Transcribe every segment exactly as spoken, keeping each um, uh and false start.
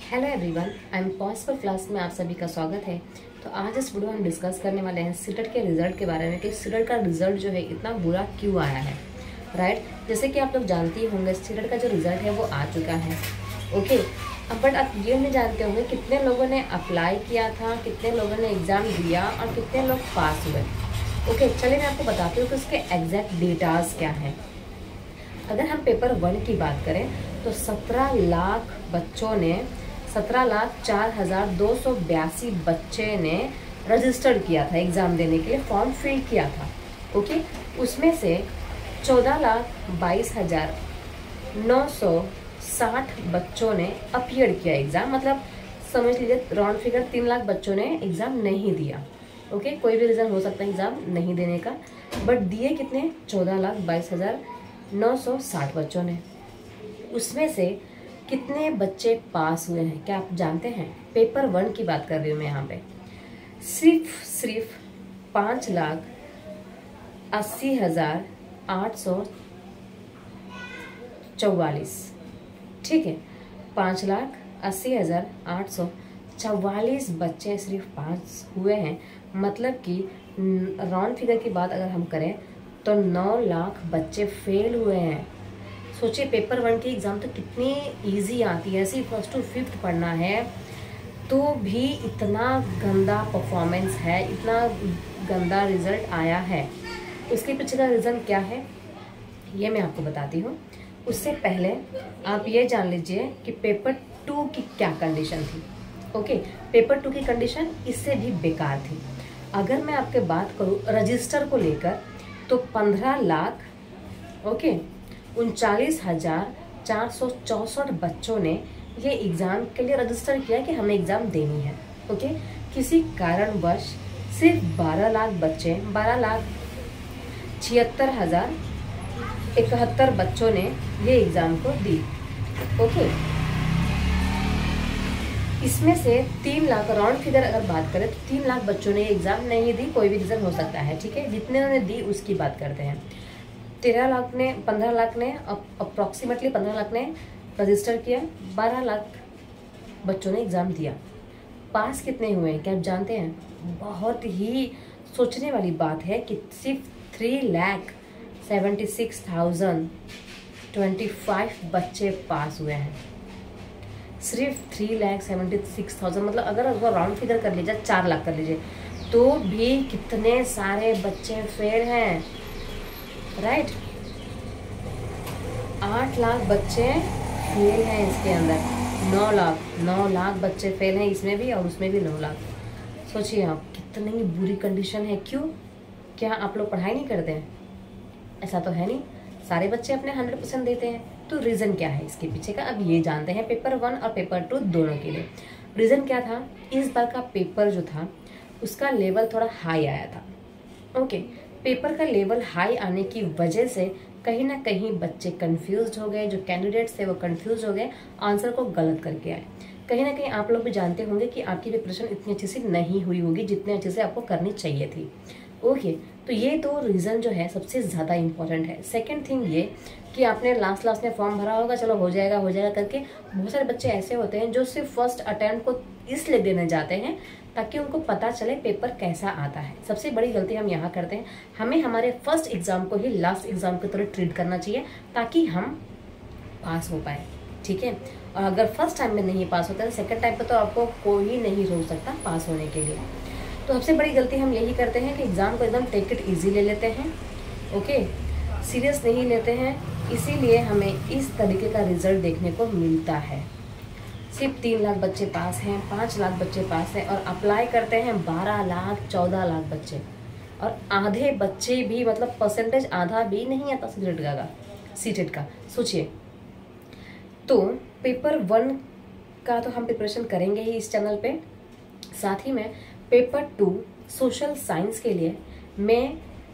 Hello everyone, I am possible class में आप सभी का स्वागत है। तो आज इस वीडियो में हम डिस्कस करने वाले हैं सीटेट के रिजल्ट के बारे में कि सीटेट का रिजल्ट जो है इतना बुरा क्यों आया है। राइट, जैसे कि आप लोग जानते ही होंगे सीटेट का जो रिजल्ट है वो आ चुका है। ओके, अब बट आप ये नहीं जानते होंगे कितने लोगों ने अप्लाई किया था, कितने लोगों ने एग्ज़ाम दिया और कितने लोग पास हुए। ओके, चलिए मैं आपको बताती हूँ कि उसके एग्जैक्ट डेटाज क्या हैं। अगर हम पेपर वन की बात करें तो सत्रह लाख बच्चों ने सत्रह लाख चार हजार दो सौ बयासी बच्चे ने रजिस्टर्ड किया था एग्ज़ाम देने के लिए, फॉर्म फिल किया था। ओके, उसमें से चौदह लाख बाईस हजार नौ सौ साठ बच्चों ने अपीयर किया एग्ज़ाम, मतलब समझ लीजिए राउंड फिगर तीन लाख बच्चों ने एग्ज़ाम नहीं दिया। ओके, कोई भी रीज़न हो सकता है एग्ज़ाम नहीं देने का, बट दिए कितने, चौदह लाख बाईस हजार नौ सौ साठ बच्चों ने। उसमें से कितने बच्चे पास हुए हैं क्या आप जानते हैं? पेपर वन की बात कर रही हूँ मैं यहाँ पे। सिर्फ सिर्फ पाँच लाख अस्सी हजार आठ सौ चौवालीस, ठीक है, पाँच लाख अस्सी हजार आठ सौ चौवालीस बच्चे सिर्फ पास हुए हैं। मतलब कि राउंड फिगर की बात अगर हम करें तो नौ लाख बच्चे फेल हुए हैं। सोचिए पेपर वन की एग्ज़ाम तो कितनी इजी आती है, ऐसी फर्स्ट टू फिफ्थ पढ़ना है तो भी इतना गंदा परफॉर्मेंस है, इतना गंदा रिजल्ट आया है। उसके पीछे का रीज़न क्या है ये मैं आपको बताती हूँ। उससे पहले आप ये जान लीजिए कि पेपर टू की क्या कंडीशन थी। ओके, पेपर टू की कंडीशन इससे भी बेकार थी। अगर मैं आपके बात करूँ रजिस्टर को लेकर तो पंद्रह लाख ओके उनचालीस हजार चार सौ चौसठ बच्चों ने ये एग्ज़ाम के लिए रजिस्टर किया कि हमें एग्ज़ाम देनी है। ओके, किसी कारणवश सिर्फ बारह लाख बच्चे बारह लाख छिहत्तर हजार इकहत्तर बच्चों ने ये एग्ज़ाम को दी। ओके, इसमें से तीन लाख राउंड फिगर अगर बात करें तो तीन लाख बच्चों ने एग्ज़ाम नहीं दी, कोई भी रीज़न हो सकता है, ठीक है। जितने उन्होंने दी उसकी बात करते हैं। तेरह लाख ने पंद्रह लाख ने अप्रॉक्सीमेटली पंद्रह लाख ने रजिस्टर किया, बारह लाख बच्चों ने एग्ज़ाम दिया। पास कितने हुए हैं क्या आप जानते हैं? बहुत ही सोचने वाली बात है कि सिर्फ three lakh seventy six thousand twenty five बच्चे पास हुए हैं। सिर्फ three lakh seventy six thousand, मतलब अगर उसको राउंड फिगर कर लीजिए चार लाख कर लीजिए तो भी कितने सारे बच्चे फेल हैं। Right right? आठ लाख बच्चे फेल हैं इसके अंदर, नौ लाख नौ लाख बच्चे फेल हैं इसमें भी और उसमें भी नौ लाख। सोचिए आप कितनी बुरी कंडीशन है। क्यों? क्या आप लोग पढ़ाई नहीं करते हैं? ऐसा तो है नहीं, सारे बच्चे अपने हंड्रेड परसेंट देते हैं। तो रीज़न क्या है इसके पीछे का, अब ये जानते हैं पेपर वन और पेपर टू दोनों के लिए। रीज़न क्या था, इस बार का पेपर जो था उसका लेवल थोड़ा हाई आया था। ओके, पेपर का लेवल हाई आने की वजह से कहीं ना कहीं बच्चे कंफ्यूज हो गए, जो कैंडिडेट्स थे वो कंफ्यूज हो गए, आंसर को गलत करके आए। कहीं ना कहीं आप लोग भी जानते होंगे कि आपकी प्रिपरेशन इतनी अच्छे से नहीं हुई होगी जितने अच्छे से आपको करनी चाहिए थी। ओके, तो ये दो रीज़न जो है सबसे ज़्यादा इम्पोर्टेंट है। सेकेंड थिंग ये कि आपने लास्ट लास्ट में फॉर्म भरा होगा, चलो हो जाएगा हो जाएगा करके। बहुत सारे बच्चे ऐसे होते हैं जो सिर्फ फर्स्ट अटेम्प्ट को इसलिए देने जाते हैं ताकि उनको पता चले पेपर कैसा आता है। सबसे बड़ी गलती हम यहाँ करते हैं, हमें हमारे फर्स्ट एग्ज़ाम को ही लास्ट एग्ज़ाम की तरह ट्रीट करना चाहिए ताकि हम पास हो पाए, ठीक है। और अगर फर्स्ट टाइम में नहीं पास होता है सेकेंड टाइम पर तो आपको कोई नहीं रोक सकता पास होने के लिए। तो सबसे बड़ी गलती हम यही करते हैं कि एग्ज़ाम को एकदम टेक इट ईजी ले लेते हैं। ओके, सीरियस नहीं लेते हैं, इसीलिए हमें इस तरीके का रिजल्ट देखने को मिलता है। सिर्फ तीन लाख बच्चे पास हैं, पाँच लाख बच्चे पास हैं और अप्लाई करते हैं बारह लाख चौदह लाख बच्चे, और आधे बच्चे भी, मतलब परसेंटेज आधा भी नहीं आता सीटेट का सीटेट का सोचिए। तो पेपर वन का तो हम प्रिपरेशन करेंगे ही इस चैनल पे, साथ ही में पेपर टू सोशल साइंस के लिए मैं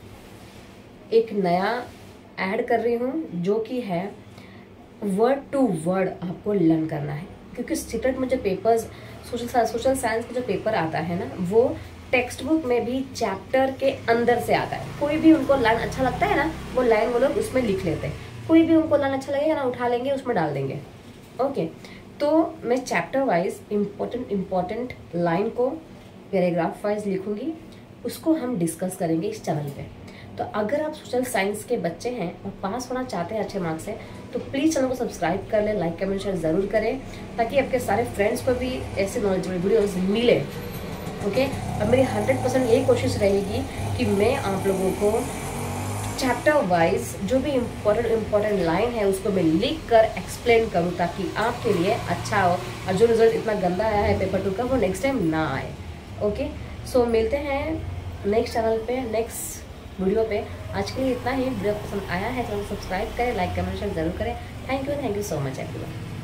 एक नया ऐड कर रही हूँ जो कि है वर्ड टू वर्ड आपको लर्न करना है। क्योंकि सीटेट में जो पेपर्स सोशल सोशल साइंस का जो पेपर आता है ना वो टेक्स्ट बुक में भी चैप्टर के अंदर से आता है। कोई भी उनको लाइन अच्छा लगता है ना वो लाइन वो लोग उसमें लिख लेते हैं, कोई भी उनको लाइन अच्छा लगेगा ना उठा लेंगे उसमें डाल देंगे। ओके, तो मैं chapter wise important important line को पैराग्राफ वाइज लिखूंगी, उसको हम डिस्कस करेंगे इस चैनल पे। तो अगर आप सोशल साइंस के बच्चे हैं और पास होना चाहते हैं अच्छे मार्क्स से, तो प्लीज़ चैनल को सब्सक्राइब कर लें, लाइक कमेंट शेयर ज़रूर करें, ताकि आपके सारे फ्रेंड्स को भी ऐसे नॉलेजेबल वीडियोस मिले। ओके, अब मेरी हंड्रेड परसेंट यही कोशिश रहेगी कि मैं आप लोगों को चैप्टर वाइज जो भी इम्पोर्टेंट इम्पोर्टेंट लाइन है उसको मैं लिख कर एक्सप्लेन करूँ, ताकि आपके लिए अच्छा हो और जो रिजल्ट इतना गंदा आया है पेपर टू का वो नेक्स्ट टाइम ना आए। ओके, सो मिलते हैं नेक्स्ट चैनल पे, नेक्स्ट वीडियो पे। आज के लिए इतना ही। वीडियो पसंद आया है तो सब्सक्राइब करें, लाइक कमेंट शेयर जरूर करें। Thank you thank you so much everyone.